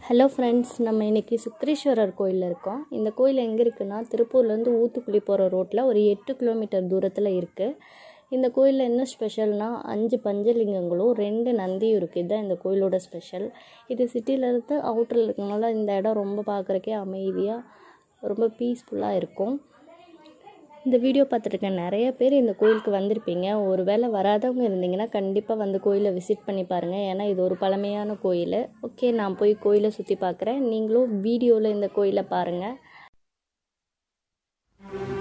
Hello friends, நம்ம இன்றைக்கி சுக்ரீஸ்வரர் கோயிலில் இருக்கோம். இந்த கோயில் எங்கே இருக்குன்னா, திருப்பூர்லேருந்து ஊத்துக்குளி போகிற ரோட்டில் ஒரு 8 கிலோமீட்டர் தூரத்தில் இருக்குது. இந்த கோயிலில் என்ன ஸ்பெஷல்னால் 5 பஞ்சலிங்கங்களும் 2 நந்தியும் இருக்குது. இதுதான் இந்த கோயிலோட ஸ்பெஷல். இது சிட்டியிலேருந்து அவுட்டரில் இருக்கனால இந்த இடம் ரொம்ப பார்க்குறக்கே அமைதியாக ரொம்ப பீஸ்ஃபுல்லாக இருக்கும். இந்த வீடியோ பார்த்துருக்க நிறைய பேர் இந்த கோயிலுக்கு வந்திருப்பீங்க. ஒரு வேளை வராதவங்க இருந்தீங்கன்னா கண்டிப்பாக வந்து கோயிலை விசிட் பண்ணி பாருங்கள். ஏன்னா இது ஒரு பழமையான கோயில். ஓகே, நான் போய் கோயிலை சுற்றி பார்க்குறேன். நீங்களும் வீடியோவில் இந்த கோயிலை பாருங்கள்.